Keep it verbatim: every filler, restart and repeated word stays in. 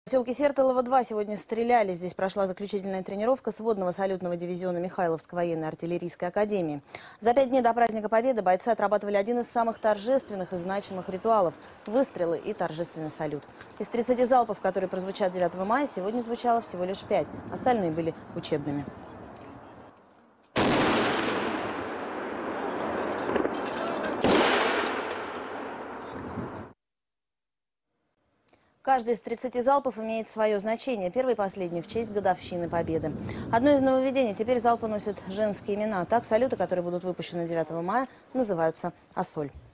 В поселке Сертолово-два сегодня стреляли. Здесь прошла заключительная тренировка сводного салютного дивизиона Михайловской военной артиллерийской академии. За пять дней до праздника Победы бойцы отрабатывали один из самых торжественных и значимых ритуалов – выстрелы и торжественный салют. Из тридцати залпов, которые прозвучат девятого мая, сегодня звучало всего лишь пять. Остальные были учебными. Каждый из тридцати залпов имеет свое значение. Первый и последний в честь годовщины Победы. Одно из нововведений – теперь залпы носят женские имена. Так салюты, которые будут выпущены девятого мая, называются «Ассоль».